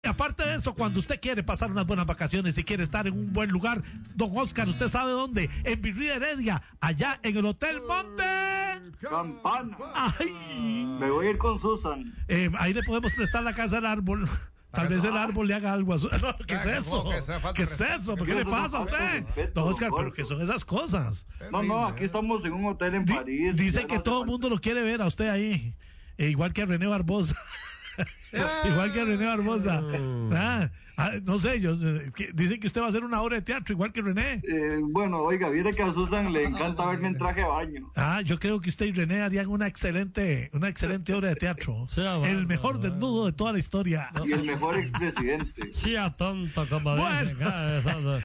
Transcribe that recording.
aparte de eso, cuando usted quiere pasar unas buenas vacaciones y quiere estar en un buen lugar, don Oscar, ¿usted sabe dónde? En Virrey Heredia, allá en el Hotel Monte Campana. Ay. Me voy a ir con Susan. Ahí le podemos prestar la casa al árbol. Tal vez el árbol le haga algo a su... No, ¿qué es eso? ¿Qué es eso? ¿Qué le pasa a usted? Don Oscar, pero ¿qué son esas cosas? No, aquí estamos en un hotel en París. Dicen que todo el mundo lo quiere ver a usted ahí. Igual que a René Barbosa. Igual que René Barbosa. No sé, dicen que usted va a hacer una obra de teatro igual que René. Bueno, oiga, viene que a Susan le encanta verme en traje de baño. Yo creo que usted y René harían una excelente obra de teatro. El mejor desnudo de toda la historia. Y el mejor expresidente. Sí, a tonto, como dicen.